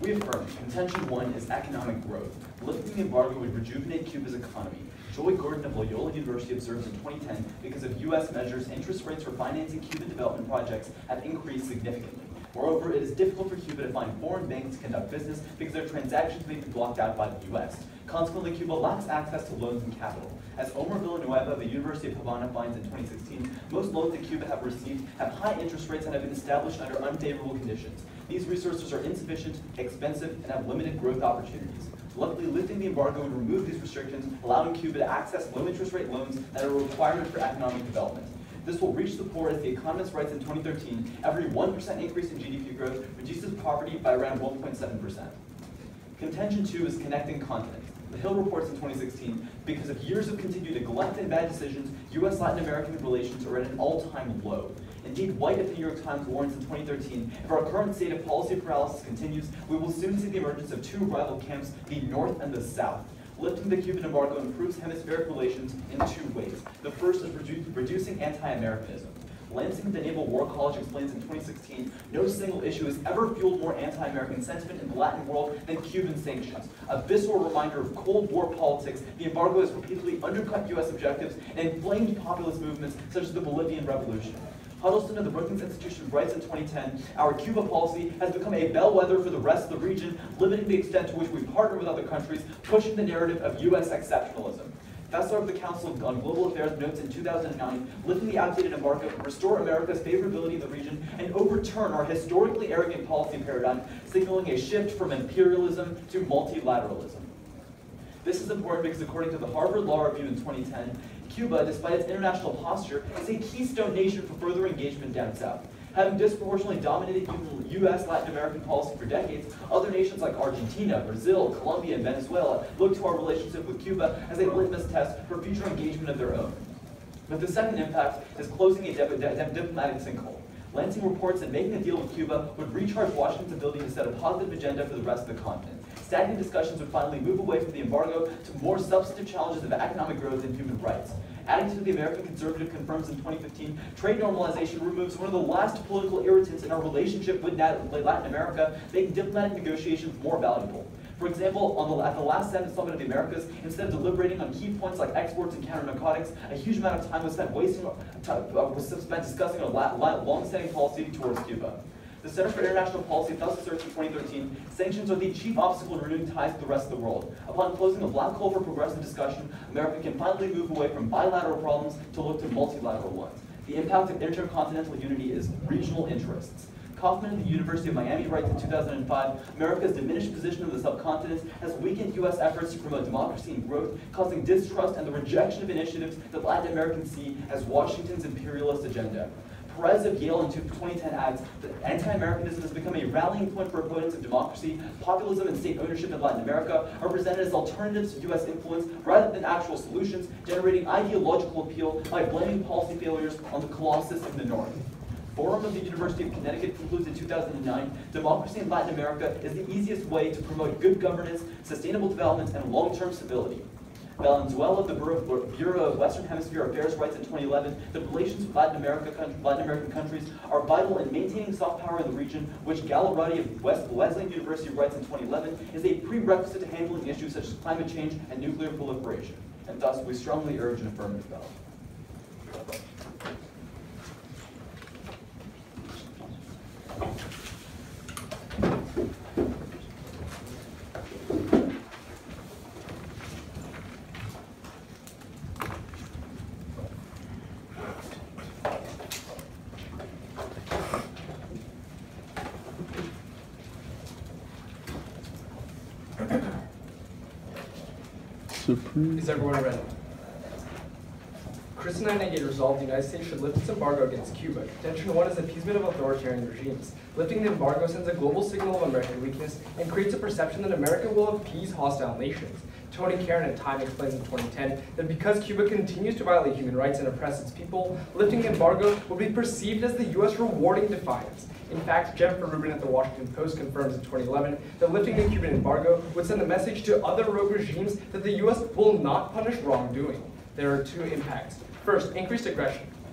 We affirm contention 1 is economic growth. Lifting the embargo would rejuvenate Cuba's economy. Joy Gordon of Loyola University observes in 2010, because of U.S. measures, interest rates for financing Cuban development projects have increased significantly. Moreover, it is difficult for Cuba to find foreign banks to conduct business because their transactions may be blocked out by the U.S. Consequently, Cuba lacks access to loans and capital. As Omar Villanueva of the University of Havana finds in 2016, most loans that Cuba have received have high interest rates and have been established under unfavorable conditions. These resources are insufficient, expensive, and have limited growth opportunities. Luckily, lifting the embargo would remove these restrictions, allowing Cuba to access low interest rate loans that are a requirement for economic development. This will reach the poor, as The Economist writes in 2013, every 1% increase in GDP growth reduces poverty by around 1.7%. Contention 2 is connecting continents. The Hill reports in 2016, because of years of continued neglect and bad decisions, U.S.-Latin American relations are at an all-time low. Indeed, White of the New York Times warns in 2013, if our current state of policy paralysis continues, we will soon see the emergence of two rival camps, the North and the South. Lifting the Cuban embargo improves hemispheric relations in two ways. The first is reducing anti-Americanism. Lansing at the Naval War College explains in 2016, no single issue has ever fueled more anti-American sentiment in the Latin world than Cuban sanctions. A visceral reminder of Cold War politics, the embargo has repeatedly undercut U.S. objectives and inflamed populist movements such as the Bolivian Revolution. Huddleston of the Brookings Institution writes in 2010, our Cuba policy has become a bellwether for the rest of the region, limiting the extent to which we partner with other countries, pushing the narrative of U.S. exceptionalism. Fessler of the Council on Global Affairs notes in 2009, lifting the outdated embargo can restore America's favorability in the region and overturn our historically arrogant policy paradigm, signaling a shift from imperialism to multilateralism. This is important because according to the Harvard Law Review in 2010, Cuba, despite its international posture, is a keystone nation for further engagement down south. Having disproportionately dominated U.S. Latin American policy for decades, other nations like Argentina, Brazil, Colombia, and Venezuela look to our relationship with Cuba as a litmus test for future engagement of their own. But the second impact is closing a diplomatic sinkhole. Lansing reports that making a deal with Cuba would recharge Washington's ability to set a positive agenda for the rest of the continent. Stagnant discussions would finally move away from the embargo to more substantive challenges of economic growth and human rights. Adding to the American Conservative confirms in 2015, trade normalization removes one of the last political irritants in our relationship with Latin America, making diplomatic negotiations more valuable. For example, at the last Senate Summit of the Americas, instead of deliberating on key points like exports and counter-narcotics, a huge amount of time was spent discussing a long-standing policy towards Cuba. The Center for International Policy thus asserts in 2013, sanctions are the chief obstacle to renewing ties with the rest of the world. Upon closing the black hole for progressive discussion, America can finally move away from bilateral problems to look to multilateral ones. The impact of intercontinental unity is regional interests. Kaufman at the University of Miami writes in 2005, America's diminished position in the subcontinent has weakened U.S. efforts to promote democracy and growth, causing distrust and the rejection of initiatives that Latin Americans see as Washington's imperialist agenda. Perez of Yale in 2010 adds that anti-Americanism has become a rallying point for opponents of democracy. Populism and state ownership in Latin America are presented as alternatives to U.S. influence rather than actual solutions, generating ideological appeal by blaming policy failures on the Colossus in the North. Forum of the University of Connecticut concludes in 2009, democracy in Latin America is the easiest way to promote good governance, sustainable development, and long-term stability. Valenzuela of the Bureau of Western Hemisphere Affairs writes in 2011 that relations with Latin American countries are vital in maintaining soft power in the region, which Gallerati of Wesleyan University writes in 2011 is a prerequisite to handling issues such as climate change and nuclear proliferation. And thus, we strongly urge an affirmative ballot. Is everyone ready? Chris 998 resolved the United States should lift its embargo against Cuba. Contention 1 is appeasement of authoritarian regimes. Lifting the embargo sends a global signal of American weakness and creates a perception that America will appease hostile nations. Tony Karen at Time explains in 2010 that because Cuba continues to violate human rights and oppress its people, lifting the embargo will be perceived as the U.S. rewarding defiance. In fact, Jennifer Rubin at the Washington Post confirms in 2011 that lifting the Cuban embargo would send a message to other rogue regimes that the U.S. will not punish wrongdoing. There are two impacts. First, increased aggression.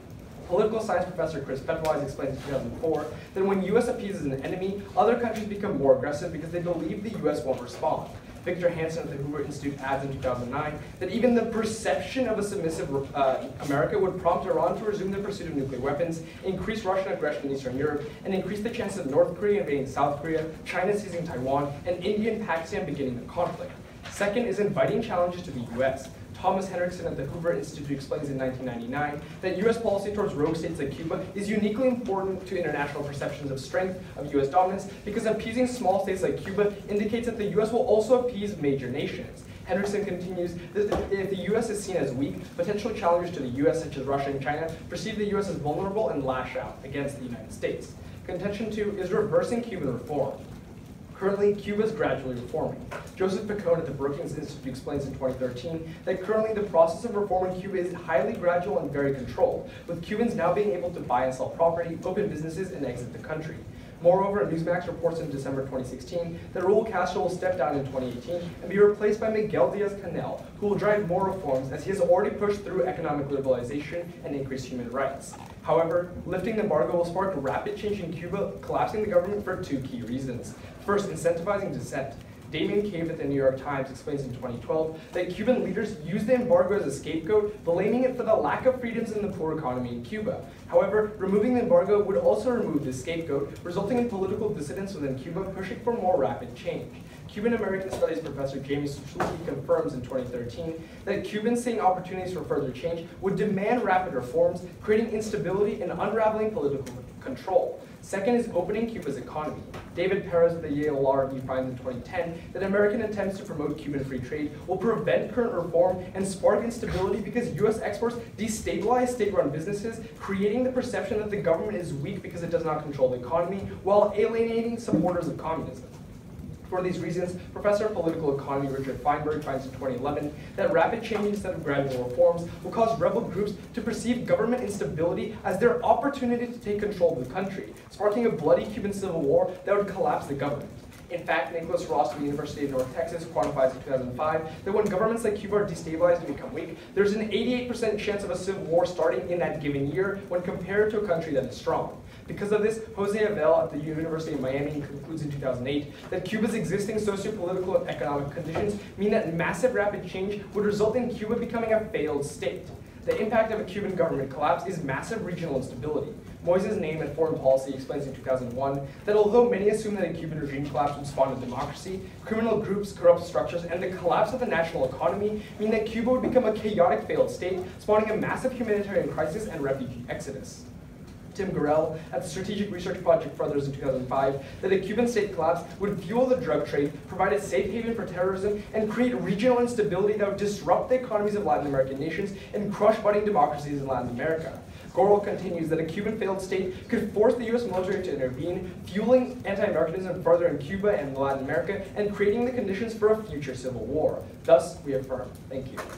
Political science professor Chris Petwise explains in 2004 that when U.S. appeases an enemy, other countries become more aggressive because they believe the U.S. won't respond. Victor Hansen at the Hoover Institute adds in 2009 that even the perception of a submissive America would prompt Iran to resume the pursuit of nuclear weapons, increase Russian aggression in Eastern Europe, and increase the chances of North Korea invading South Korea, China seizing Taiwan, and India and Pakistan beginning the conflict. Second is inviting challenges to the U.S. Thomas Hendrickson at the Hoover Institute explains in 1999 that U.S. policy towards rogue states like Cuba is uniquely important to international perceptions of strength of U.S. dominance because appeasing small states like Cuba indicates that the U.S. will also appease major nations. Hendrickson continues that if the U.S. is seen as weak, potential challengers to the U.S., such as Russia and China, perceive the U.S. as vulnerable and lash out against the United States. Contention 2 is reversing Cuban reform. Currently, Cuba is gradually reforming. Joseph Picone at the Brookings Institute explains in 2013 that currently the process of reform in Cuba is highly gradual and very controlled, with Cubans now being able to buy and sell property, open businesses, and exit the country. Moreover, Newsmax reports in December 2016 that Raul Castro will step down in 2018 and be replaced by Miguel Diaz-Canel, who will drive more reforms as he has already pushed through economic liberalization and increased human rights. However, lifting the embargo will spark rapid change in Cuba, collapsing the government for 2 key reasons. First, incentivizing dissent. Damien Cave at the New York Times explains in 2012 that Cuban leaders use the embargo as a scapegoat, blaming it for the lack of freedoms in the poor economy in Cuba. However, removing the embargo would also remove the scapegoat, resulting in political dissidents within Cuba pushing for more rapid change. Cuban-American Studies professor Jamie Suchulski confirms in 2013 that Cubans seeing opportunities for further change would demand rapid reforms, creating instability and unraveling political control. Second is opening Cuba's economy. David Perez of the Yale Law Review finds in 2010 that American attempts to promote Cuban free trade will prevent current reform and spark instability because U.S. exports destabilize state-run businesses, creating the perception that the government is weak because it does not control the economy, while alienating supporters of communism. For these reasons, Professor of Political Economy Richard Feinberg finds in 2011 that rapid change instead of gradual reforms will cause rebel groups to perceive government instability as their opportunity to take control of the country, sparking a bloody Cuban civil war that would collapse the government. In fact, Nicholas Ross of the University of North Texas quantifies in 2005 that when governments like Cuba are destabilized and become weak, there's an 88% chance of a civil war starting in that given year when compared to a country that is strong. Because of this, Jose Avell at the University of Miami concludes in 2008 that Cuba's existing socio-political and economic conditions mean that massive rapid change would result in Cuba becoming a failed state. The impact of a Cuban government collapse is massive regional instability. Moises Naim at Foreign Policy explains in 2001 that although many assume that a Cuban regime collapse would spawn a democracy, criminal groups, corrupt structures, and the collapse of the national economy mean that Cuba would become a chaotic failed state, spawning a massive humanitarian crisis and refugee exodus. Tim Gorell at the Strategic Research Project Brothers in 2005 that a Cuban state collapse would fuel the drug trade, provide a safe haven for terrorism, and create regional instability that would disrupt the economies of Latin American nations and crush budding democracies in Latin America. Gorell continues that a Cuban failed state could force the U.S. military to intervene, fueling anti-Americanism further in Cuba and Latin America, and creating the conditions for a future civil war. Thus, we affirm. Thank you.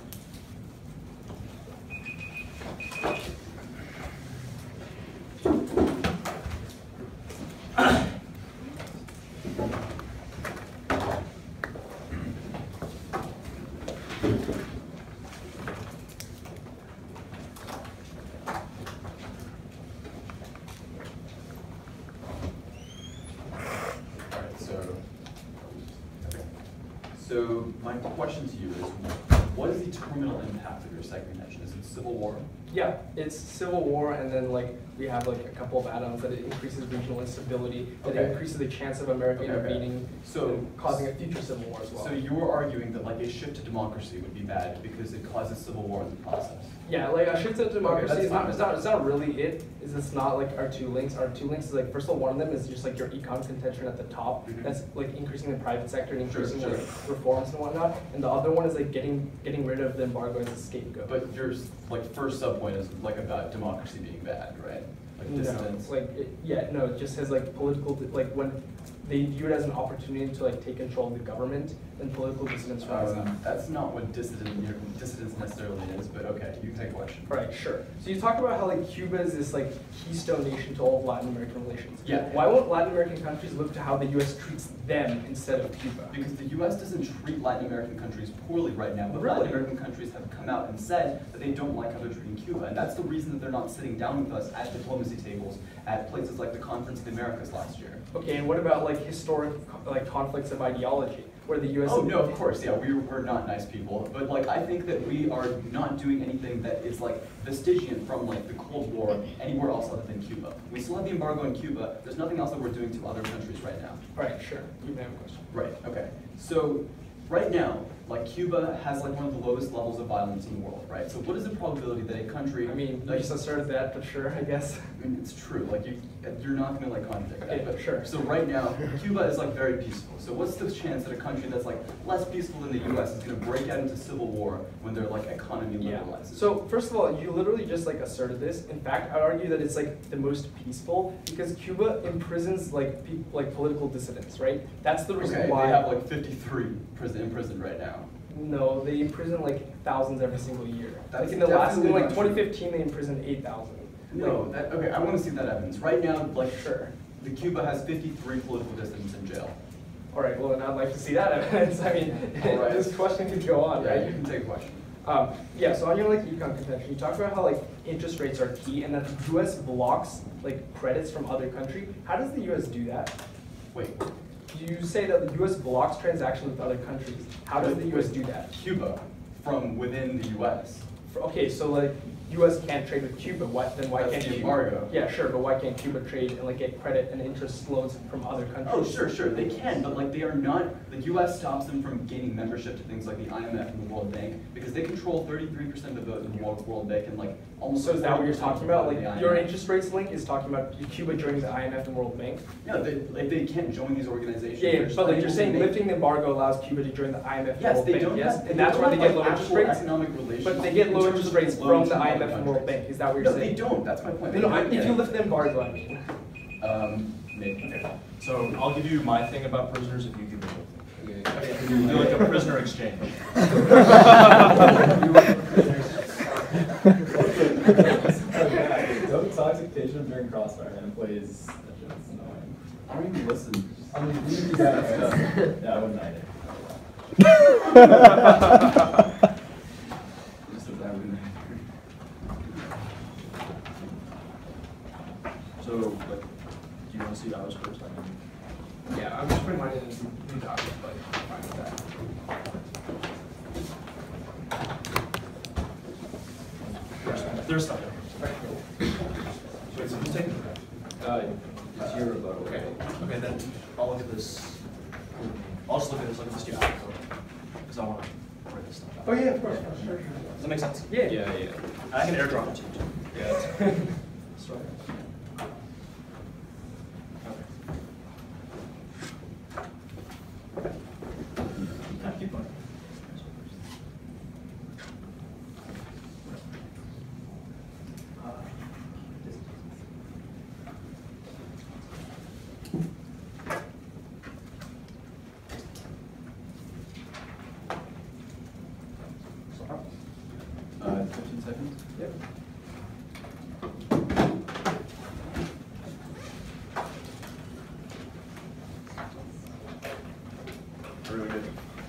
So my question to you is, what is the terminal impact of your second contention? Is it civil war? Yeah, it's civil war, and then we have a couple of add-ons that it increases regional instability, that it increases the chance of America intervening, so causing a future civil war as well. So you were arguing that a shift to democracy would be bad because it causes civil war in the process. Yeah, a shift to democracy is not really it. It's not our two links. Our two links is first of all, one of them is just your econ contention at the top. That's increasing the private sector and increasing reforms and whatnot. And the other one is getting rid of the embargo as a scapegoat. But your first subpoint is about democracy being bad, right? Dissidents. No, it just says political when they view it as an opportunity to like take control of the government, and political dissidents rise up. That's not what dissidence necessarily is, but okay, you can take a question. Right, sure. So you talk about how like Cuba is this like keystone nation to all of Latin American relations. Yeah. Why won't Latin American countries look to how the U.S. treats them instead of Cuba? Because the U.S. doesn't treat Latin American countries poorly right now, but Really? Latin American countries have come out and said that they don't like how they're treating Cuba, and that's the reason that they're not sitting down with us at diplomacy tables at places like the Conference of the Americas last year. Okay, and what about like historic like conflicts of ideology, where the U.S. Oh no, of course, yeah, we're not nice people, but like I think that we are not doing anything that is like vestigial from like the Cold War anywhere else other than Cuba. We still have the embargo in Cuba. There's nothing else that we're doing to other countries right now. Right, sure. You may have a question. Right. Okay. So right now, like Cuba has like one of the lowest levels of violence in the world, right? So what is the probability that a country? I mean, like, you just asserted that, but sure, I guess. I mean, it's true. Like you're not going to like contradict Okay, that. but sure. So right now, Cuba is like very peaceful. So what's the chance that a country that's like less peaceful than the U.S. is going to break out into civil war when their like economy liberalizes? So first of all, you literally just like asserted this. In fact, I'd argue that it's like the most peaceful because Cuba imprisons like people, like political dissidents, right? That's the reason why they have like 53 imprisoned right now. No, they imprison like thousands every single year. That's like in the last, in like definitely not 2015, they imprisoned 8,000. No, okay, I want to see that evidence. Right now, like, Sure. the Cuba has 53 political dissidents in jail. All right, well then I'd like to see that evidence. I mean, Right. this question could go on, Yeah, right? you can take a question. Yeah, so on your like econ contention, you talk about how like interest rates are key and that the U.S. blocks like credits from other country. How does the U.S. do that? Wait, You say that the U.S. blocks transactions with other countries. How does the U.S. do that? Cuba from within the U.S. Okay, so like U.S. can't trade with Cuba. Then why That's can't the Cuba? embargo. Yeah, sure, but why can't Cuba trade and like get credit and interest loans from other countries? Oh, sure, they can, but like they are not, the U.S. stops them from gaining membership to things like the IMF and the World Bank because they control 33% of the vote in the World Bank and like almost. So is that what you're 40% talking about? of the Like IMF. your interest rates link is talking about Cuba joining the IMF and World Bank? No, they can't join these organizations. Yeah, They're just but like unable you're to saying make- lifting the embargo allows Cuba to join the IMF and Yes, World they Bank, don't yes? have, And that's where they get low interest rates? economic relations. But they get low in terms interest of rates from loans the from other IMF and World countries. Bank, is that what you're No, saying? they don't, that's my point. No, if you lift the embargo, I mean. Maybe. Okay, so I'll give you my thing about prisoners if you give me your thing. Okay. We'll do like a prisoner exchange. Don't intoxication during crossfire and plays that's annoying. I don't even listen. I mean, you can do that. Yeah, I wouldn't either. Just a bad one. So, like, do you want to see ours first? I mean, Yeah, I'm just putting mine in new document, but I'm fine with that. there's stuff. Wait, so who's taking it? It's your rebuttal. Okay, okay, then I'll look at this. I'll just look at this, because I want to write this stuff down. Oh yeah, of course, sure. Does that make sense? Yeah. Yeah. And I can airdrop it to you too. Yeah. Sorry. Okay. Yeah, keep going. Uh, 15 seconds? Yep. Really good.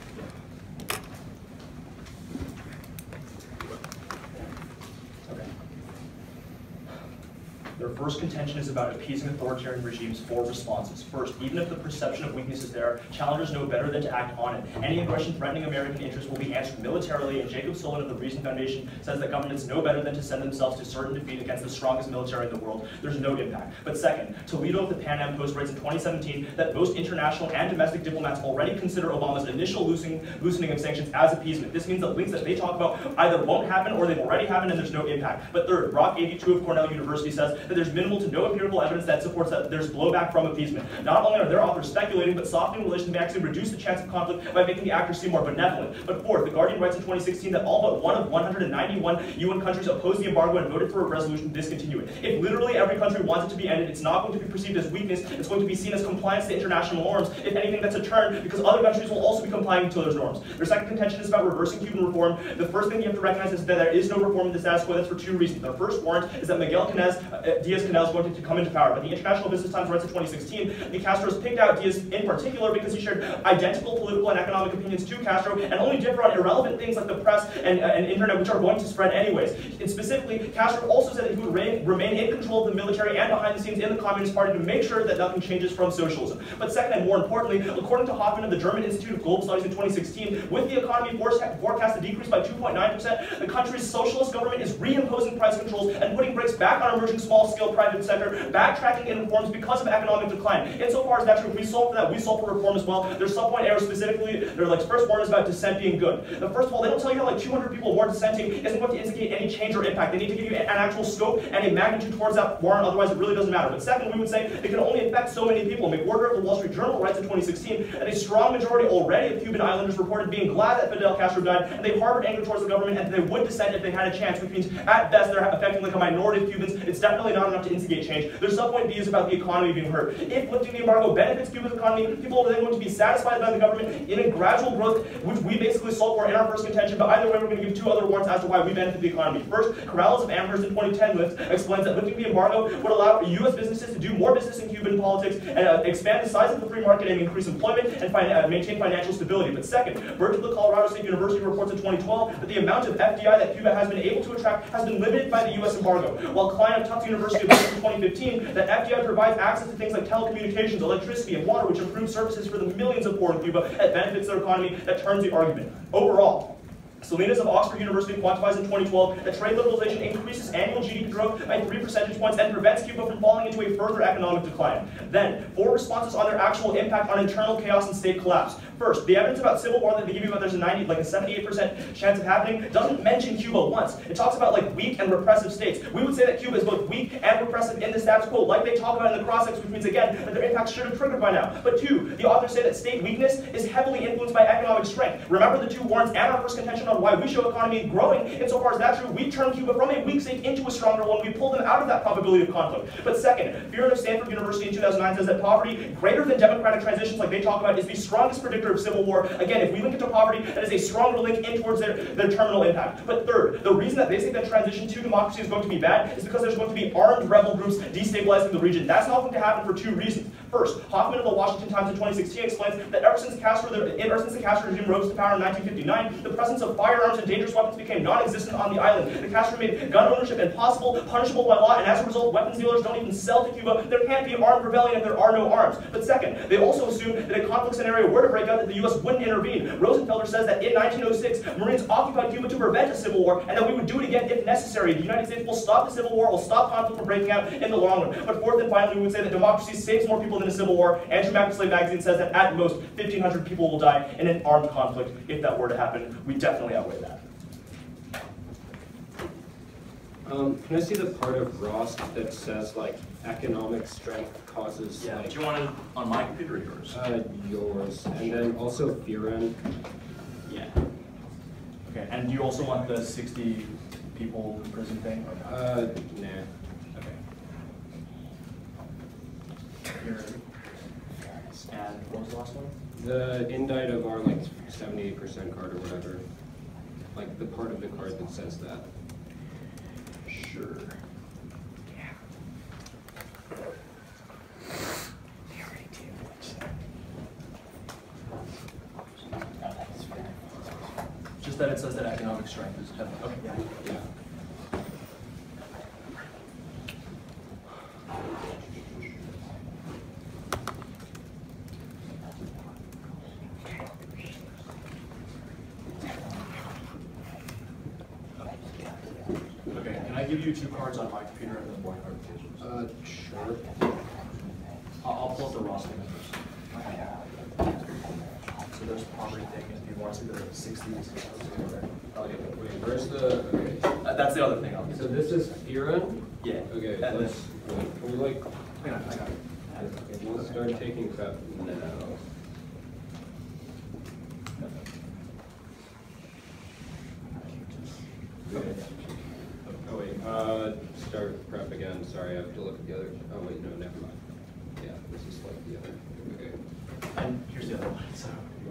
Okay. Their first contention is about appeasing authoritarian regimes for responses. First, even if the perception of weakness is there, challengers know better than to act on it. Any aggression threatening American interests will be answered militarily, and Jacob Solon of the Reason Foundation says that governments know better than to send themselves to certain defeat against the strongest military in the world. There's no impact. But second, Toledo of the Pan Am Post writes in 2017 that most international and domestic diplomats already consider Obama's initial loosening of sanctions as appeasement. This means that links that they talk about either won't happen or they've already happened and there's no impact. But third, Rock 82 of Cornell University says that there's minimal to no empirical evidence that supports that there's blowback from appeasement. Not only are their authors speculating, but softening relations may actually reduce the chance of conflict by making the actors seem more benevolent. But fourth, The Guardian writes in 2016 that all but one of 191 UN countries opposed the embargo and voted for a resolution to discontinue it. If literally every country wants it to be ended, it's not going to be perceived as weakness, it's going to be seen as compliance to international norms. If anything, that's a turn, because other countries will also be complying to those norms. Their second contention is about reversing Cuban reform. The first thing you have to recognize is that there is no reform in the status quo. That's for two reasons. The first warrant is that Miguel Diaz-Canel is going to come into power. But the International Business Times writes in 2016, the Castros picked out Diaz in particular because he shared identical political and economic opinions to Castro and only differ on irrelevant things like the press and internet, which are going to spread anyways. And specifically, Castro also said that he would remain in control of the military and behind the scenes in the Communist Party to make sure that nothing changes from socialism. But second, and more importantly, according to Hoffman of the German Institute of Global Studies in 2016, with the economy forecast to decrease by 2.9%, the country's socialist government is reimposing price controls and putting brakes back on emerging small-scale private sector, backtracking in reforms because of economic decline. Insofar as that's true, if we solve for that, we solve for reform as well. There's subpoint errors specifically. They're like, first warrant is about dissent being good. The first of all, they don't tell you how like 200 people were dissenting isn't going to indicate any change or impact. They need to give you an actual scope and a magnitude towards that warrant, otherwise it really doesn't matter. But second, we would say it can only affect so many people. McWhorter of the Wall Street Journal writes in 2016 that a strong majority already of Cuban islanders reported being glad that Fidel Castro died, and they harbored anger towards the government, and they would dissent if they had a chance, which means at best they're affecting like a minority of Cubans. It's definitely not enough to instigate change. Their subpoint B is about the economy being hurt. If lifting the embargo benefits Cuba's economy, people are then going to be satisfied by the government in a gradual growth, which we basically solve for in our first contention, but either way we're going to give two other warrants as to why we benefit the economy. First, Corrales of Amherst in 2010 explains that lifting the embargo would allow U.S. businesses to do more business in Cuban politics and expand the size of the free market and increase employment and maintain financial stability. But second, Birch of the Colorado State University reports in 2012 that the amount of FDI that Cuba has been able to attract has been limited by the U.S. embargo, while Klein of Tufts University reports in 2015 that FDI provides access to things like telecommunications, electricity, and water, which improve services for the millions of poor in Cuba that benefits their economy. That turns the argument. Overall, Salinas of Oxford University quantifies in 2012 that trade liberalization increases annual GDP growth by 3 percentage points and prevents Cuba from falling into a further economic decline. Then, 4 responses on their actual impact on internal chaos and state collapse. First, the evidence about civil war that they give you about there's a 78% chance of happening doesn't mention Cuba once. It talks about like weak and repressive states. We would say that Cuba is both weak and repressive in the status quo, like they talk about in the cross-sects, which means again that their impact should have triggered by now. But two, the authors say that state weakness is heavily influenced by economic strength. Remember the two warrants and our first contention on why we show economy growing. Insofar as that's true, we turn Cuba from a weak state into a stronger one. We pull them out of that probability of conflict. But second, Fearon of Stanford University in 2009 says that poverty greater than democratic transitions like they talk about is the strongest predictor of civil war. Again, if we link it to poverty, that is a stronger link in towards their terminal impact. But third, the reason that they say that transition to democracy is going to be bad is because there's going to be armed rebel groups destabilizing the region. That's not going to happen for two reasons. First, Hoffman of the Washington Times in 2016 explains that ever since the Castro regime rose to power in 1959, the presence of firearms and dangerous weapons became non-existent on the island. The Castro made gun ownership impossible, punishable by law, and as a result, weapons dealers don't even sell to Cuba. There can't be armed rebellion if there are no arms. But second, they also assume that a conflict scenario were to break out that the U.S. wouldn't intervene. Rosenfelder says that in 1906, Marines occupied Cuba to prevent a civil war, and that we would do it again if necessary. The United States will stop the civil war, will stop conflict from breaking out in the long run. But fourth and finally, we would say that democracy saves more people than a civil war. Andrew McAslay magazine says that at most, 1,500 people will die in an armed conflict if that were to happen. We definitely outweigh that. Can I see the part of Ross that says like economic strength causes like? Do you want it on my computer or yours? Yours, and then also Fearon. Yeah. Okay, and do you also want the 60 people prison thing? Or not? Nah. Okay. Here. And what was the last one? The indite of our like 78% card or whatever, like the part of the card that says that. Sure. Just that it says that economic strength is heavy. Okay. Yeah. Okay, can I give you 2 cards on my computer and then 1 card? Sure. I'll pull up the Ross thing first. So there's the poverty thing, if you want to see the 60s. Wait, where's the? Okay. That's the other thing I'll So this is Iran? Yeah. Okay, And let's, can we like, Hang on, I got it. okay, let's start taking prep now. Okay. Oh wait, start prep again, sorry, I have to look at the other, oh wait, no, never mind. Yeah, this is like the other, okay. And here's the other one. So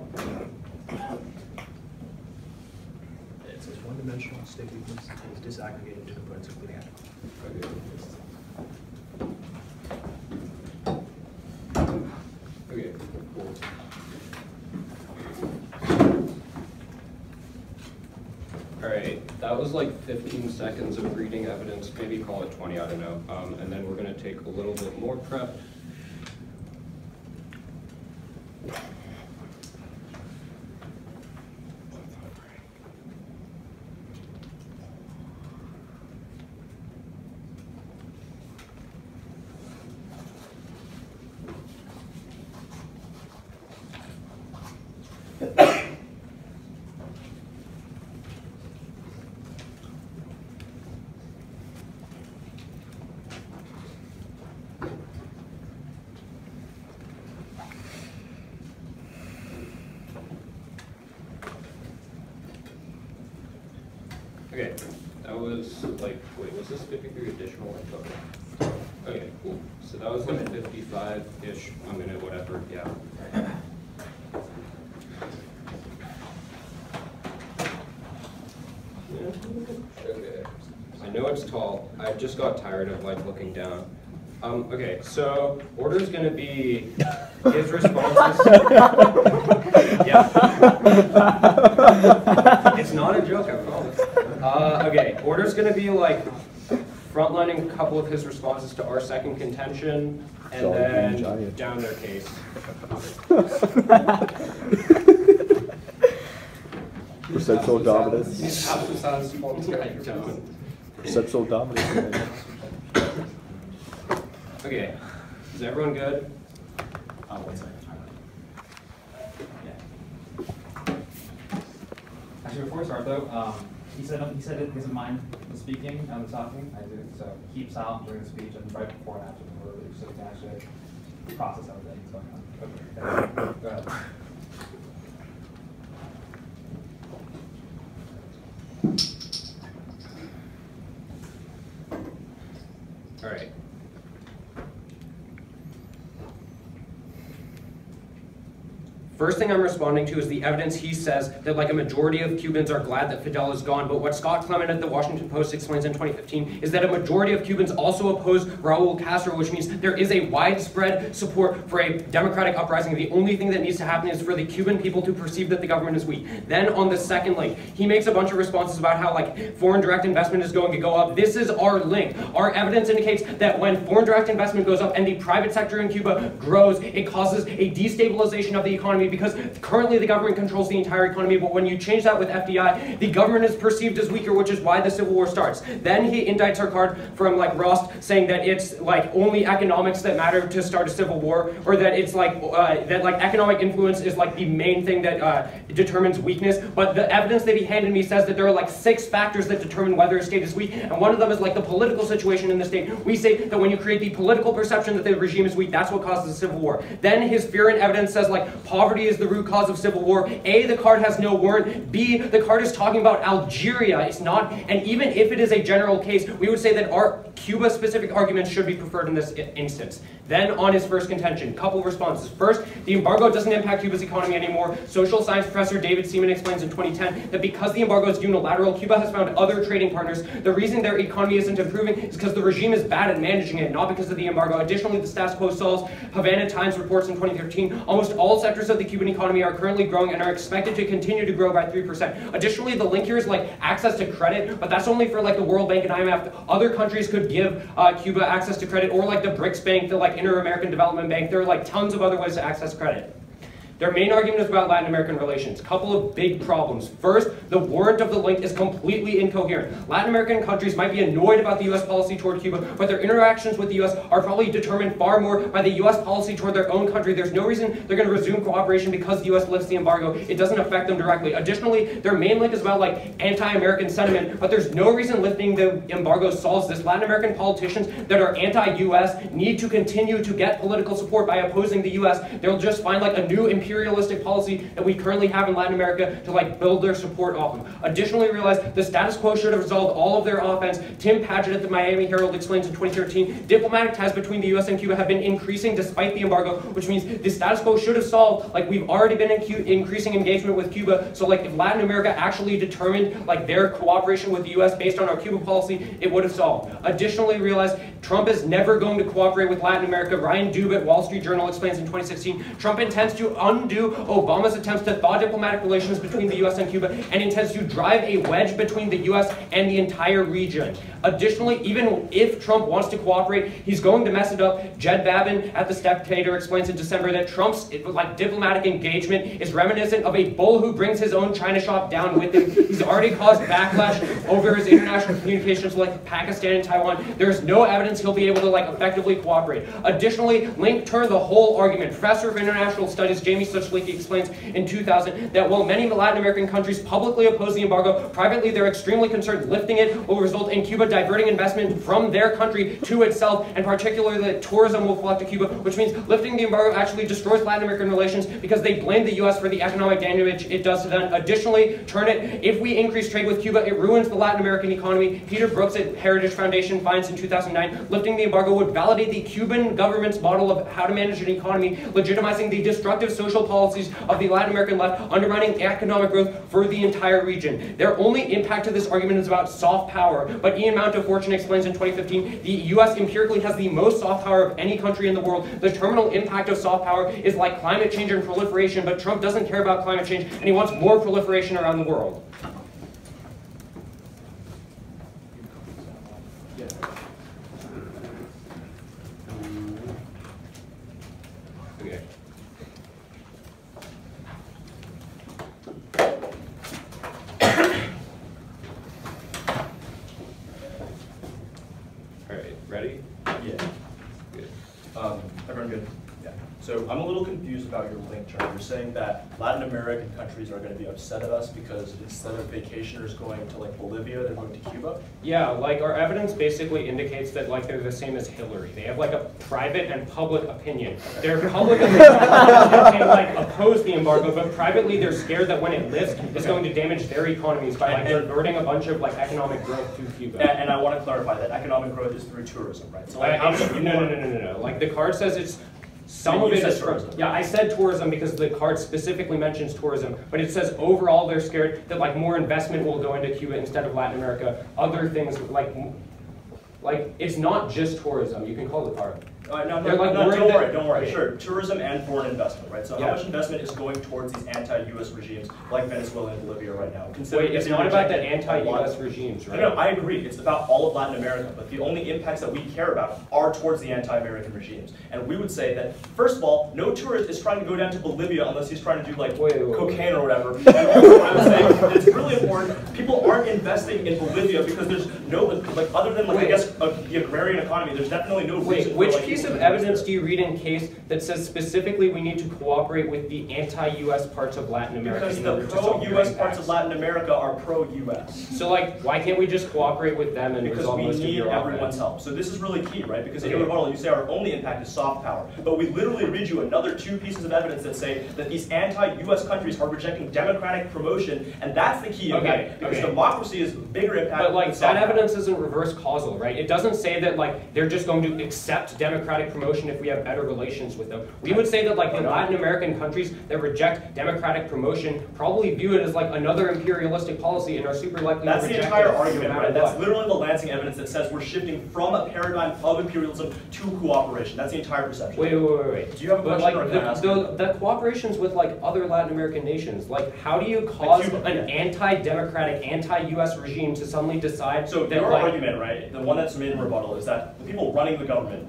it says one-dimensional state weakness is disaggregated into components including Okay, cool. Alright, that was like 15 seconds of reading evidence, maybe call it 20, I don't know. And then we're gonna take a little bit more prep. Okay, that was like, wait, was this 53 additional? Okay, cool. So that was like 55-ish, a minute, whatever, yeah. Okay, I know it's tall. I just got tired of like looking down. Okay, so order's gonna be his responses. Yeah. It's not a joke, I promise. Okay, order's gonna be like frontlining a couple of his responses to our second contention, and then down their case. Perceptual dominance. Perceptual dominance. Okay, is everyone good? One second. Actually, before we start though, he said it doesn't mind the speaking and the talking. I do, so keep silent during the speech and right before and after the word, so we can actually process everything that's going on. Okay, go ahead. All right. First thing I'm responding to is the evidence he says that like a majority of Cubans are glad that Fidel is gone, but what Scott Clement at the Washington Post explains in 2015 is that a majority of Cubans also oppose Raul Castro, which means there is a widespread support for a democratic uprising. The only thing that needs to happen is for the Cuban people to perceive that the government is weak. Then on the second link, he makes a bunch of responses about how like foreign direct investment is going to go up. This is our link. Our evidence indicates that when foreign direct investment goes up and the private sector in Cuba grows, it causes a destabilization of the economy because currently the government controls the entire economy, but when you change that with FDI, the government is perceived as weaker, which is why the Civil War starts. Then he indicts our card from like Rost, saying that it's like only economics that matter to start a civil war, or that it's like that like economic influence is like the main thing that determines weakness. But the evidence that he handed me says that there are like 6 factors that determine whether a state is weak, and one of them is like the political situation in the state. We say that when you create the political perception that the regime is weak, that's what causes a civil war. Then his fear and evidence says like poverty is the root cause of civil war. A, the card has no warrant. B, the card is talking about Algeria. It's not, and even if it is a general case, we would say that our Cuba-specific arguments should be preferred in this instance. Then on his first contention, couple responses. First, the embargo doesn't impact Cuba's economy anymore. Social science professor David Seaman explains in 2010 that because the embargo is unilateral, Cuba has found other trading partners. The reason their economy isn't improving is because the regime is bad at managing it, not because of the embargo. Additionally, the status quo stalls. Havana Times reports in 2013, almost all sectors of the Cuban economy are currently growing and are expected to continue to grow by 3%. Additionally, the link here is like access to credit, but that's only for like the World Bank and IMF. Other countries could give Cuba access to credit, or like the BRICS Bank, the like Inter-American Development Bank. There are like tons of other ways to access credit. Their main argument is about Latin American relations. Couple of big problems. First, the warrant of the link is completely incoherent. Latin American countries might be annoyed about the U.S. policy toward Cuba, but their interactions with the U.S. are probably determined far more by the U.S. policy toward their own country. There's no reason they're going to resume cooperation because the U.S. lifts the embargo. It doesn't affect them directly. Additionally, their main link is about like anti-American sentiment, but there's no reason lifting the embargo solves this. Latin American politicians that are anti-U.S. need to continue to get political support by opposing the U.S. They'll just find like a new imperialistic policy that we currently have in Latin America to like build their support off of. Additionally, realize the status quo should have resolved all of their offense. Tim Padgett at the Miami Herald explains in 2013, diplomatic ties between the U.S. and Cuba have been increasing despite the embargo, which means the status quo should have solved. Like we've already been increasing engagement with Cuba. So like if Latin America actually determined like their cooperation with the U.S. based on our Cuba policy, it would have solved. Additionally, realize Trump is never going to cooperate with Latin America. Ryan Dube at Wall Street Journal explains in 2016, Trump intends to undo Obama's attempts to thaw diplomatic relations between the U.S. and Cuba and intends to drive a wedge between the U.S. and the entire region. Additionally, even if Trump wants to cooperate, he's going to mess it up. Jed Babin at The Spectator explains in December that Trump's diplomatic engagement is reminiscent of a bull who brings his own china shop down with him. He's already caused backlash over his international communications with Pakistan and Taiwan. There's no evidence he'll be able to effectively cooperate. Additionally, Link turned the whole argument. Professor of International Studies Jamie Suchlicki explains in 2000 that while many Latin American countries publicly oppose the embargo, privately they're extremely concerned lifting it will result in Cuba diverting investment from their country to itself, and particularly that tourism will flock to Cuba, which means lifting the embargo actually destroys Latin American relations because they blame the U.S. for the economic damage it does to them. Additionally, if we increase trade with Cuba, it ruins the Latin American economy. Peter Brooks at Heritage Foundation finds in 2009, lifting the embargo would validate the Cuban government's model of how to manage an economy, legitimizing the destructive social policies of the Latin American left, undermining economic growth for the entire region. Their only impact to this argument is about soft power, but Ian Mount of Fortune explains in 2015, the U.S. empirically has the most soft power of any country in the world. The terminal impact of soft power is like climate change and proliferation, but Trump doesn't care about climate change, and he wants more proliferation around the world. Okay. All right, ready? Yeah. Good. Everyone good? Yeah. So I'm a little confused about your link term. You're saying that Latin American countries are going to be upset at us because instead of vacationers going to Bolivia, they're going to Cuba? Yeah, our evidence basically indicates that they're the same as Hillary. They have a private and public opinion. Their public opinion can oppose the embargo, but privately they're scared that when it lifts, it's going to damage their economies by diverting a bunch of economic growth to Cuba. And I want to clarify that economic growth is through tourism, right? So no. The card says it's some of it is tourism. Yeah, I said tourism because the card specifically mentions tourism, but it says overall they're scared that more investment will go into Cuba instead of Latin America. Other things it's not just tourism. You can call the card. Don't worry. Okay. Sure, tourism and foreign investment, right? So yeah. How much investment is going towards these anti-U.S. regimes like Venezuela and Bolivia right now? Wait, it's not about the anti-U.S. regimes, right? No, I agree. It's about all of Latin America, but the only impacts that we care about are towards the anti-American regimes. And we would say that, first of all, no tourist is trying to go down to Bolivia unless he's trying to do cocaine or whatever. And also, I would say it's really important. People aren't investing in Bolivia because there's no, other than I guess the agrarian economy, there's definitely no reason. Which piece of evidence do you read in case that says specifically we need to cooperate with the anti-U.S. parts of Latin America? Because the pro-U.S. parts of Latin America are pro-U.S. So why can't we just cooperate with them and resolve most of your offense? Because we need everyone's help. So this is really key, right? Because in your rebuttal you say our only impact is soft power. But we literally read you another 2 pieces of evidence that say that these anti-U.S. countries are rejecting democratic promotion, and that's the key impact. Because democracy is a bigger impact. But that evidence isn't reverse causal, right? It doesn't say that they're just going to accept democratic promotion if we have better relations with them. We would say that in Latin American countries that reject democratic promotion probably view it as another imperialistic policy and are super likely to reject it. That's the entire argument, right? That's literally the Lansing evidence that says we're shifting from a paradigm of imperialism to cooperation. That's the entire perception. Wait. Do you have a question or can I ask you? The cooperations with other Latin American nations, how do you cause an anti-democratic, anti-U.S. regime to suddenly decide that your argument, right, the one that's made in rebuttal is that the people running the government will not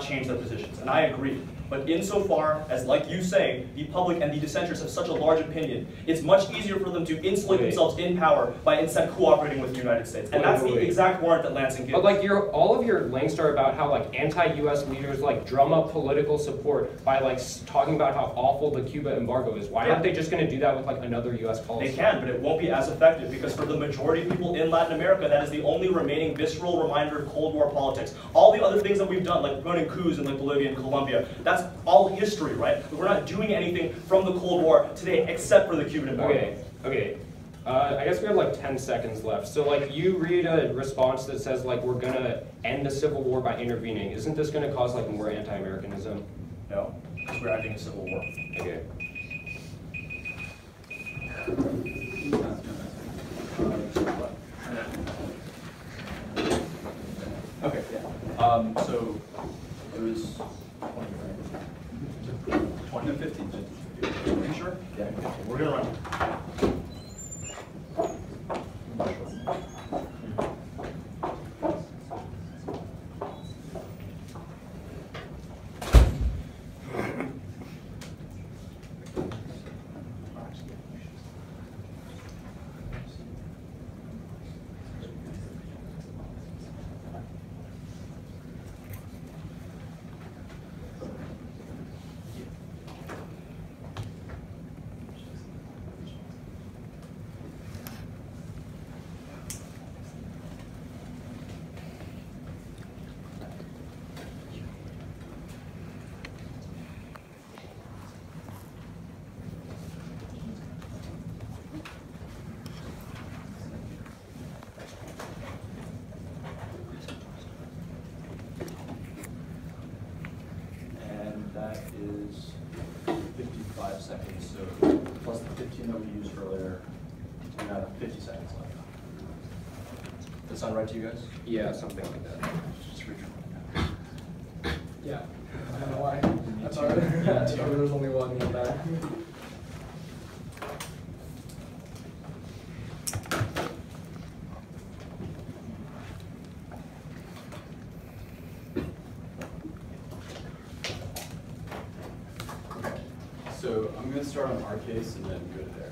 change their positions, and I agree. But insofar as, like you say, the public and the dissenters have such a large opinion, it's much easier for them to insulate themselves in power by instead cooperating with the United States. And that's the exact warrant that Lansing gives. But like all of your links are about how like anti-US leaders like drum up political support by like talking about how awful the Cuba embargo is. Why aren't they just going to do that with like another US policy? They can, but it won't be as effective because for the majority of people in Latin America, that is the only remaining visceral reminder of Cold War politics. All the other things that we've done, like running coups in like Bolivia and Colombia, that's all history, right? We're not doing anything from the Cold War today except for the Cuban embargo. Okay. I guess we have like 10 seconds left. So like you read a response that says like we're gonna end the civil war by intervening. Isn't this gonna cause like more anti-Americanism? No, because we're ending a civil war. Okay. Okay, so it was 20 to 15. Are you sure? Yeah. We're gonna run. That is 55 seconds, so plus the 15 that we used earlier, we have 50 seconds left. Does that sound right to you guys? Yeah, something like that. Just reach Yeah. I don't know why. That's hard. There's only one back. So I'm going to start on our case and then go to theirs.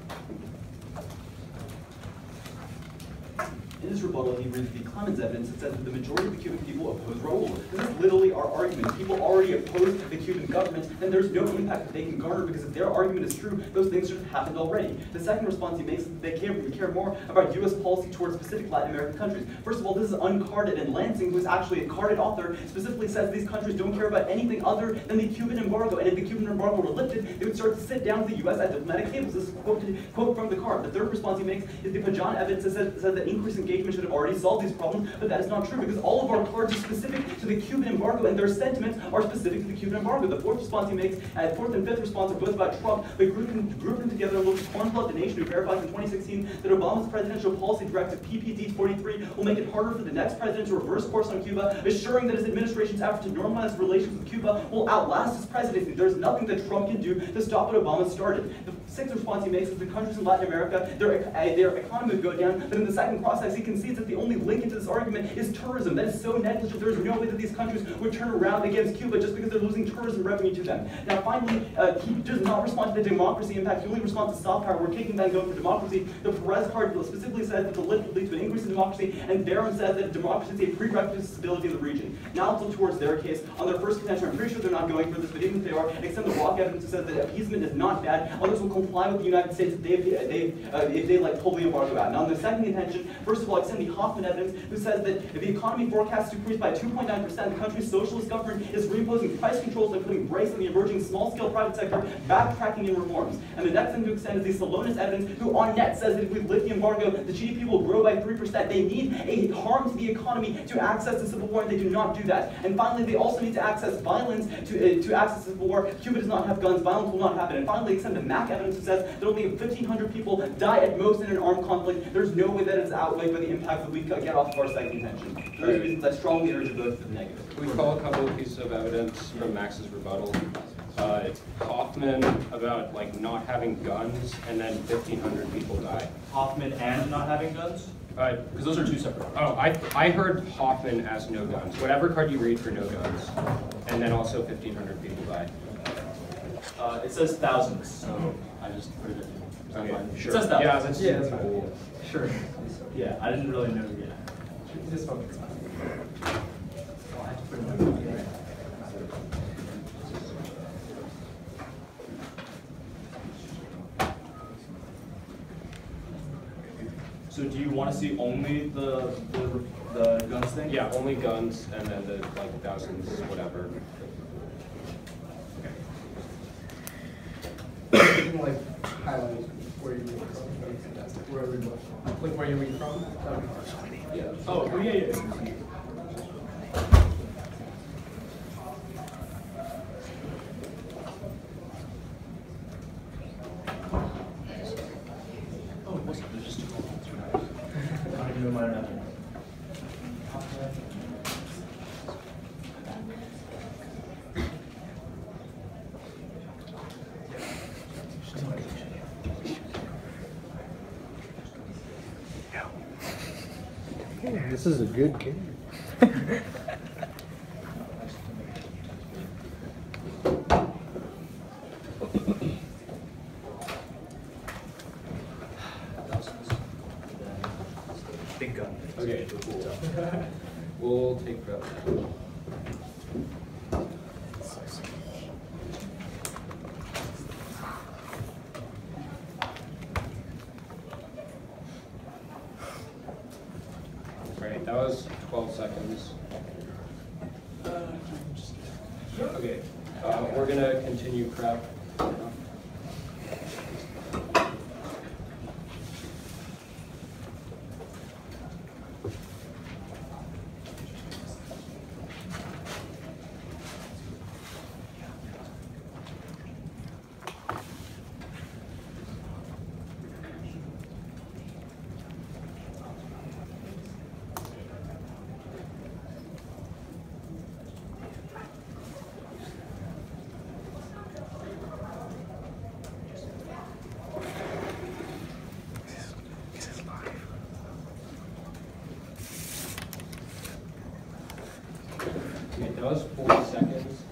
In his rebuttal, he reads the Clemens evidence that says that the majority of the Cuban people oppose Raul. This is literally our argument. People already oppose the Cuban government, and there's no impact that they can garner because if their argument is true, those things should have happened already. The second response he makes is that they care more about U.S. policy towards specific Latin American countries. First of all, this is uncarded, and Lansing, who's actually a carded author, specifically says these countries don't care about anything other than the Cuban embargo, and if the Cuban embargo were lifted, they would start to sit down with the U.S. at diplomatic tables. This is a quote from the card. The third response he makes is the Pajan evidence that says that increased engagement should have already solved these problems, but that is not true because all of our cards are specific to the Cuban embargo and their sentiments are specific to the Cuban embargo. The fourth response he makes, and fourth and fifth response are both about Trump, but group them together and look at Cornblood, the nation who verifies in 2016 that Obama's presidential policy directive PPD 43 will make it harder for the next president to reverse course on Cuba, assuring that his administration's effort to normalize relations with Cuba will outlast his presidency. There's nothing that Trump can do to stop what Obama started. The sixth response he makes is the countries in Latin America, their economy would go down, but in the second process he concedes that the only link into this argument is tourism. That is so negligent, there's no way that these countries would turn around against Cuba just because they're losing tourism revenue to them. Now finally, he does not respond to the democracy impact, he only responds to soft power. We're kicking that going for democracy. The Perez card specifically says that the lift would lead to an increase in democracy, and Barron says that democracy is a prerequisite to stability in the region. Now let's look towards their case. On their first contention, I'm pretty sure they're not going for this, but even if they are, extend the rock evidence that says that appeasement is not bad. Others will comply with the United States if they like pull the embargo out. Now on the second contention, first of all, extend the Hoffman evidence, who says that if the economy forecasts to increase by 2.9%, the country's socialist government is reimposing price controls and putting brakes on the emerging small-scale private sector, backtracking in reforms. And the next thing to extend is the Salonis evidence, who on net says that if we lift the embargo, the GDP will grow by 3%. They need a harm to the economy to access the civil war, and they do not do that. And finally, they also need to access violence to access the civil war. Cuba does not have guns. Violence will not happen. And finally, extend the MAC evidence, who says that only 1,500 people die at most in an armed conflict. There's no way that it's outweighed by the impact that we get off of our second contention. For those reasons, I strongly urge you to vote for the negative. We call a couple of pieces of evidence from Max's rebuttal. It's Hoffman about like not having guns, and then 1,500 people die. Hoffman and not having guns? Because those are two separate. Oh, I heard Hoffman as no guns. Whatever card you read for no guns, and then also 1,500 people die. It says thousands, so I just put it in. Okay, sure. It says thousands. Yeah, that's fine. Sure. Yeah, I didn't really know yet. This one is fine. Well, I have to put it in. So do you want to see only the guns thing? Yeah, only guns, and then the like thousands, whatever. You can like highlight where you read from. That'd be fantastic. Wherever you look. Like where you read from. That'd be fine. Yeah. Oh, yeah. Oh, it wasn't. There's just two more ones. I'm going to do mine after. This is a good game. Big gun. Okay, cool. We'll take that. Right, that was 12 seconds. Okay, we're gonna continue prep. Okay, that was 40 seconds.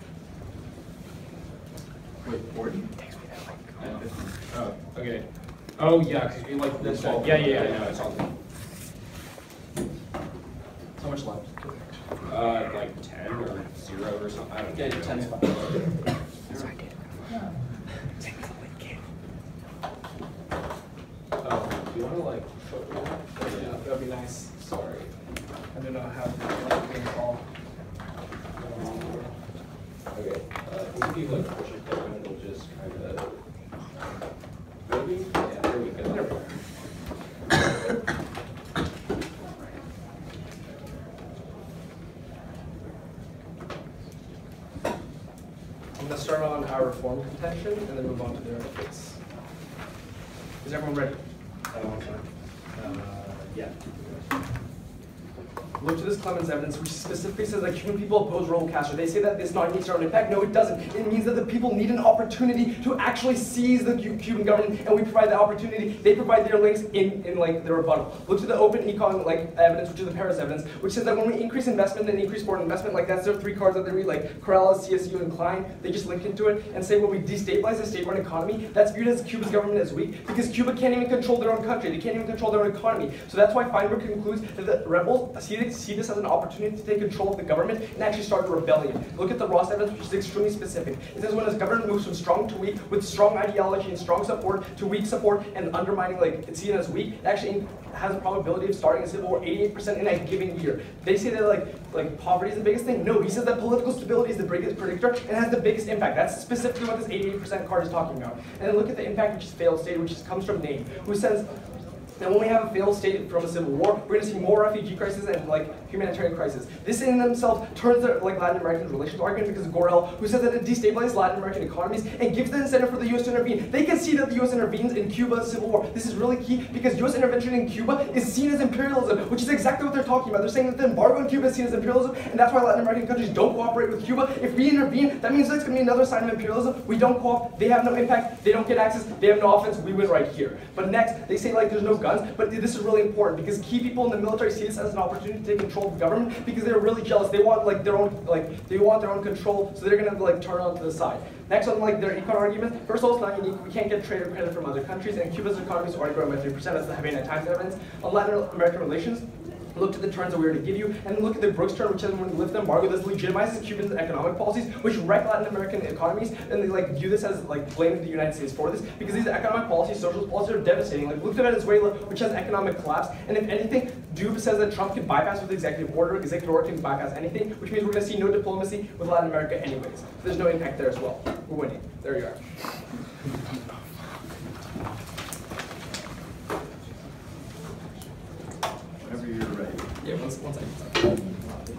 Wait, 40? Oh, okay. Oh, yeah, because we like this. That's all. Yeah, no, it's all good. How much left? Like 10 or 0 or something. I don't know. Yeah, 10's fine. Oh, do you want to like put one? Yeah, that'd be nice. Sorry. I don't know how to call. Okay, if you like push it down, it'll just kind of. Maybe? Yeah, there we go. I'm going to start on our reform contention and then move on to their case. Is everyone ready? Yeah. Look to this Clemens evidence, which specifically says that Cuban people oppose Raul Castro. They say that this not needs their own impact. No, it doesn't. It means that the people need an opportunity to actually seize the Cuban government, and we provide the opportunity. They provide their links in like their rebuttal. Look to the open econ evidence, which is the Paris evidence, which says that when we increase investment and increase foreign investment, like that's their three cards that they read, like Corrales, CSU, and Klein. They just link into it and say when we destabilize the state-run economy, that's viewed as Cuba's government as weak because Cuba can't even control their own country. They can't even control their own economy. So that's why Feinberg concludes that the rebels see this as an opportunity to take control of the government and actually start a rebellion. Look at the Ross evidence, which is extremely specific. It says when a government moves from strong to weak, with strong ideology and strong support to weak support and undermining, like it's seen as weak, it actually has a probability of starting a civil war 88% in a given year. They say that like poverty is the biggest thing. No, he says that political stability is the biggest predictor and has the biggest impact. That's specifically what this 88% card is talking about. And then look at the impact, which is failed state, which comes from Name, who says that when we have a failed state from a civil war, we're going to see more refugee crisis and like humanitarian crisis. This in themselves turns their Latin American relations argument because of Gorel, who says that it destabilizes Latin American economies and gives the incentive for the U.S. to intervene. They can see that the U.S. intervenes in Cuba's civil war. This is really key because U.S. intervention in Cuba is seen as imperialism, which is exactly what they're talking about. They're saying that the embargo in Cuba is seen as imperialism, and that's why Latin American countries don't cooperate with Cuba. If we intervene, that means that's going to be another sign of imperialism. We don't cooperate, they have no impact, they don't get access, they have no offense, we win right here. But next, they say like there's no guns, but this is really important because key people in the military see this as an opportunity to take control of the government because they're really jealous. They want like their own control, so they're gonna like turn on to the side. Next on like their econ argument, first of all, it's not unique. We can't get trade or credit from other countries, and Cuba's economy is already growing by 3%. That's the Havana tax evidence. On Latin American relations, look to the terms that we were to give you, and then look at the Brooks term, which says when we lift the embargo, this legitimizes Cuban economic policies, which wreck Latin American economies, and they like view this as like blaming the United States for this, because these economic policies, socialist policies are devastating. Like look to Venezuela, which has economic collapse, and if anything, Dube says that Trump can bypass with executive order can bypass anything, which means we're going to see no diplomacy with Latin America anyways. So there's no impact there as well. We're winning. There you are. Whenever you're ready. Yeah, one second.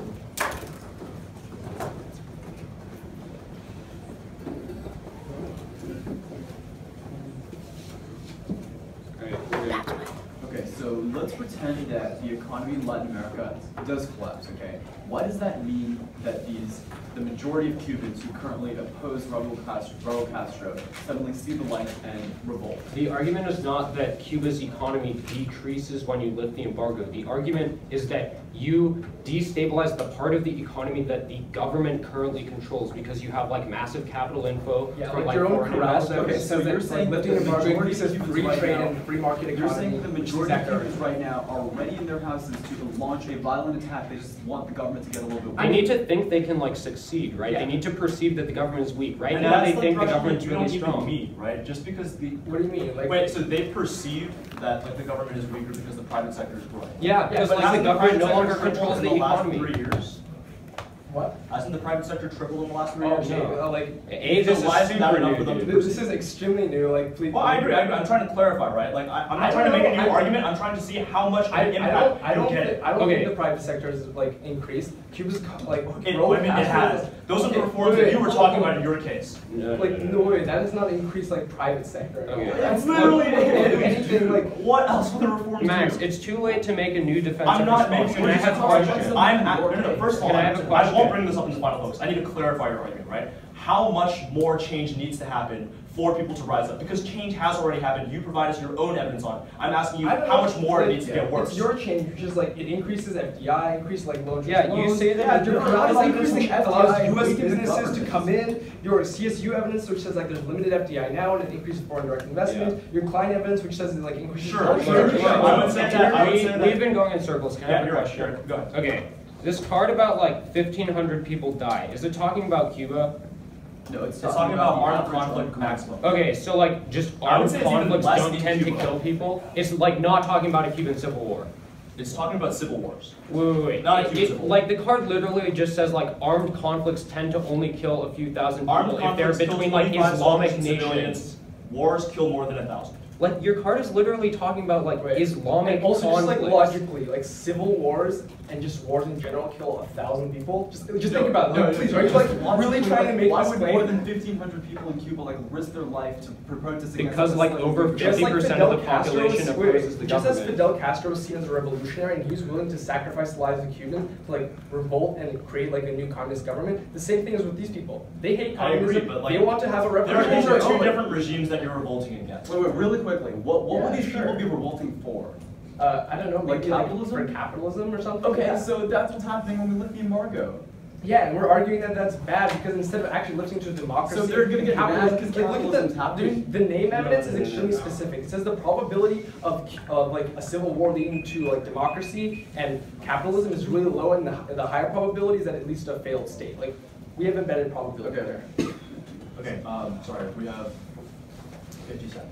Okay, so let's pretend that the economy in Latin America does collapse, okay? Why does that mean that the majority of Cubans who currently oppose Raul Castro suddenly see the light and revolt? The argument is not that Cuba's economy decreases when you lift the embargo. The argument is that you destabilize the part of the economy that the government currently controls because you have like massive capital info from like your own foreign corrals. investors. Okay, so you're saying lifting the embargo increases free right trade now- and free market economy. You're saying the majority of Exactly. Cubans right now are already in their houses to launch a violent attack. They just want the government to get a little bit weak. They need to think they can like succeed, right? Yeah. They need to perceive that the government is weak. Right And now they that's think the threshold government's you really don't even strong. meet, right? Just because the What do you mean? Like, wait, so they perceive that like the government is weaker because the private sector is growing. Yeah, because but like Hasn't the government private no longer sector tripled controls in the the last economy. 3 years? what? Hasn't the private sector tripled in the last 3 Oh, years? okay. No. Like, Age So is why isn't that super enough new, for them to dude. this is extremely new. Like, please. Well, I agree. I'm trying to clarify, right? Like, I'm not trying to make a new argument. I'm trying to see how much of an impact I don't you get. think the private sector is like increased. Cuba's like It Castro has. is- Those are the Okay, reforms wait, that you were hold talking on. about in your case. Like no way, that does not increase like private sector. Okay. That's literally anything like. What else will the reforms Max, do? it's too late to make a new defensive I'm not response. making Can I have a question? no, first of all, Can I have a I question? won't bring this up in the final focus. I need to clarify your argument, right? How much more change needs to happen for people to rise up? Because change has already happened. You provide us your own evidence on it. I'm asking you I don't how know, much more it like, needs to get worse. It's your change, which is like it increases FDI, increases like loan. Yeah, you say that- Yeah, your No, is no, increasing no, allows FDI U.S. weakens businesses to governments. come in. Your CSU evidence, which says like there's limited FDI now and it increases foreign direct investment. Your client evidence, which says it like increases. Sure, foreign sure, direct sure. investment. I would say that. I would say that. We've been going in circles. Can I Yeah, have a you're right. question? Sure. Go ahead. Okay, this part about like 1,500 people die, is it talking about Cuba? No, It's talking about the armed average conflict armed maximum. Okay, so like just I would armed say it's even conflicts less don't in tend to Cuba. kill people. It's like not talking about a Cuban civil war. It's talking about civil wars. Wait. Not a Cuban civil war. Like the card literally just says like armed conflicts tend to only kill a few thousand Armed people if they're conflicts kill between like 25 Islamic soldiers and nations. civilians. Wars kill more than 1,000. Like your card is literally talking about like Right. Islamic And also just like conflicts. logically, like civil wars and just wars in general kill 1,000 people. Just think about it. No, Like, please, are you like really trying to make why this would claim? more than 1,500 people in Cuba like risk their life to protest against Because this, like over Just like 50% Fidel of the Castro population was, opposes the just as government. Fidel Castro was seen as a revolutionary and he was willing to sacrifice the lives of Cubans to like revolt and create like a new communist government, the same thing is with these people. They hate I agree, communism, but, like, they want to have a There revolution. are of their two own. different regimes that you're revolting against. Wait, really quickly, what Yeah, would these sure. people be revolting for? I don't know, Like maybe capitalism? for capitalism or something. Okay, Yeah. so that's what's happening when we lift the embargo. Yeah, and we're arguing that that's bad because instead of actually lifting to democracy, So they're gonna get mad capitalism- because like, look at capitalism's happening? the name evidence is no, extremely no. specific. It says the probability of like a civil war leading to like democracy and capitalism is really low, and the higher probability is that it leads to a failed state. Like we have embedded probability Okay. there. Okay, sorry, we have 50 seconds.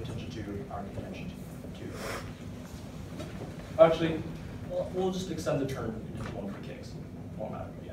contention 2, our contention 2. Actually, we'll just extend the term into one for kicks. Won't matter, yeah,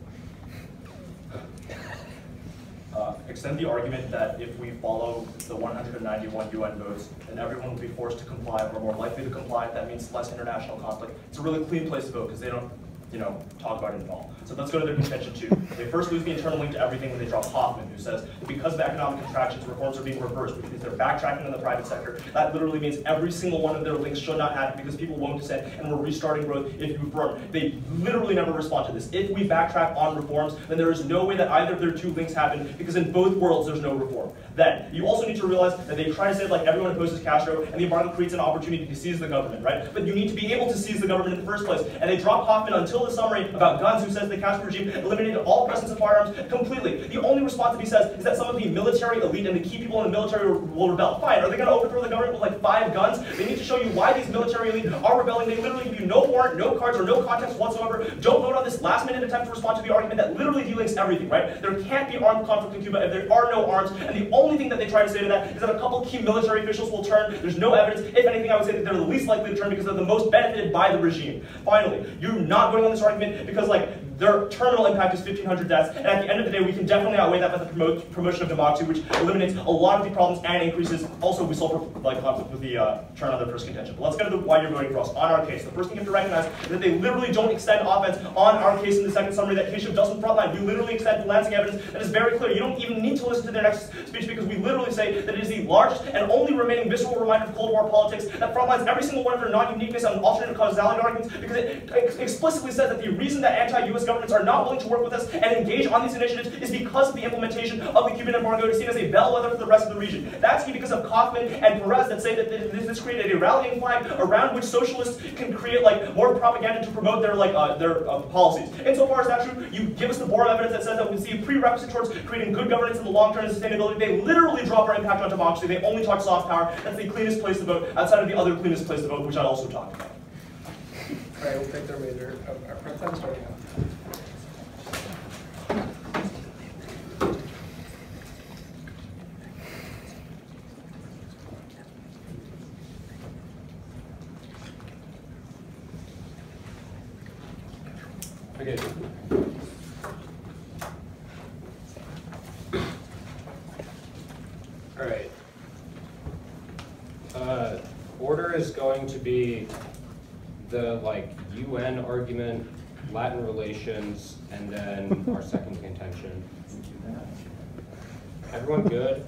sure. Extend the argument that if we follow the 191 UN votes, then everyone will be forced to comply or more likely to comply. That means less international conflict. It's a really clean place to vote because they don't, talk about it at all. So let's go to their contention 2. They first lose the internal link to everything when they drop Hoffman, who says because of economic contractions, reforms are being reversed, which means they're backtracking in the private sector. That literally means every single one of their links should not happen because people won't dissent and we're restarting growth if you reform. They literally never respond to this. If we backtrack on reforms, then there is no way that either of their 2 links happen because in both worlds there's no reform. Then, you also need to realize that they try to say like everyone opposes Castro and the embargo creates an opportunity to seize the government, right? But you need to be able to seize the government in the first place. And they drop Hoffman until the summary about guns, who says the Castro regime eliminated all presence of firearms completely. The only response that he says is that some of the military elite and the key people in the military will rebel. Fine, are they going to overthrow the government with like 5 guns? They need to show you why these military elite are rebelling. They literally give you no warrant, no cards, or no context whatsoever. Don't vote on this last-minute attempt to respond to the argument that literally delinks everything, right? There can't be armed conflict in Cuba if there are no arms, and the only thing that they try to say to that is that a couple key military officials will turn. There's no evidence. If anything, I would say that they're the least likely to turn because they're the most benefited by the regime. Finally, you're not voting on this argument because their terminal impact is 1,500 deaths, and at the end of the day, we can definitely outweigh that by the promotion of democracy, which eliminates a lot of the problems and increases. Also, we solve conflict with the turn on their first contention. But let's get into why you're voting for us on our case. The first thing you have to recognize is that they literally don't extend offense on our case in the second summary that Keshav doesn't frontline. We literally extend the Lansing evidence that is very clear. You don't even need to listen to their next speech because we literally say that it is the largest and only remaining visceral reminder of Cold War politics that frontlines every single one of their non-uniqueness and alternate causality arguments because it explicitly says that the reason that anti-US governments are not willing to work with us and engage on these initiatives is because of the implementation of the Cuban embargo is seen as a bellwether for the rest of the region. That's because of Kaufman and Perez that say that this created a rallying flag around which socialists can create more propaganda to promote their policies. Insofar as that's true, you give us the Bohr evidence that says that we see a prerequisite towards creating good governance in the long term and sustainability. They literally drop our impact on democracy. They only talk soft power. That's the cleanest place to vote outside of the other cleanest place to vote, which I also talked about. All right, we'll take the remainder of our prep time starting now. Okay. All right. Order is going to be the UN argument, Latin relations, and then our second contention. Everyone good?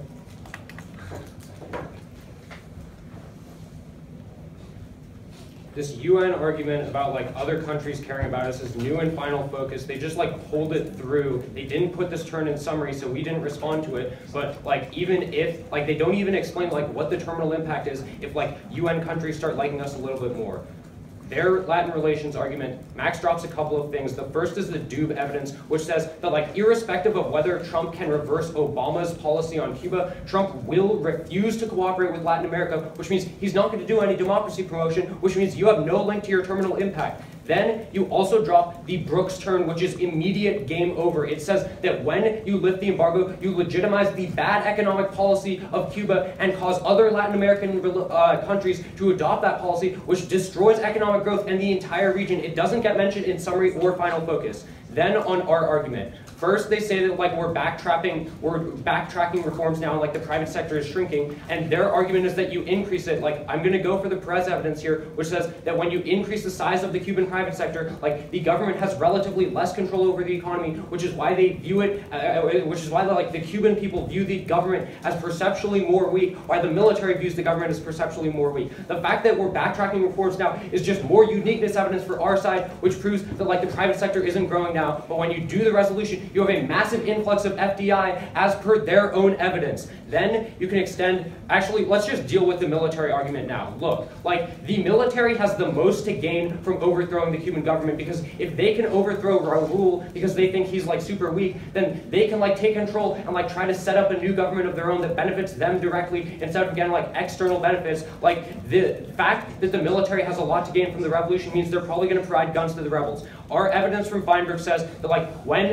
This UN argument about other countries caring about us is new and final focus. They just hold it through. They didn't put this turn in summary, so we didn't respond to it. But even if they don't even explain what the terminal impact is if UN countries start liking us a little bit more. Their Latin relations argument, Max drops a couple of things. The first is the Dube evidence, which says that irrespective of whether Trump can reverse Obama's policy on Cuba, Trump will refuse to cooperate with Latin America, which means he's not going to do any democracy promotion, which means you have no link to your terminal impact. Then you also drop the Brooks turn, which is immediate game over. It says that when you lift the embargo, you legitimize the bad economic policy of Cuba and cause other Latin American countries to adopt that policy, which destroys economic growth in the entire region. It doesn't get mentioned in summary or final focus. Then on our argument. First, they say that we're backtracking reforms now, and the private sector is shrinking, and their argument is that you increase it. I'm going to go for the Perez evidence here, which says that when you increase the size of the Cuban private sector, the government has relatively less control over the economy, which is why they view it, which is why the Cuban people view the government as perceptually more weak, why the military views the government as perceptually more weak. The fact that we're backtracking reforms now is just more uniqueness evidence for our side, which proves that the private sector isn't growing now, but when you do the resolution, you have a massive influx of FDI as per their own evidence. Then you can extend, actually, let's just deal with the military argument now. Look, the military has the most to gain from overthrowing the Cuban government because if they can overthrow Raul because they think he's super weak, then they can take control and try to set up a new government of their own that benefits them directly instead of getting external benefits. The fact that the military has a lot to gain from the revolution means they're probably going to provide guns to the rebels. Our evidence from Feinberg says that when you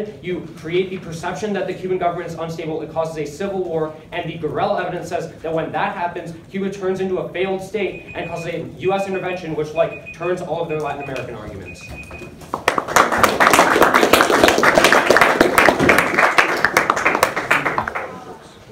create the perception that the Cuban government is unstable. It causes a civil war, and the guerrilla evidence says that when that happens, Cuba turns into a failed state and causes a U.S. intervention, which turns all of their Latin American arguments.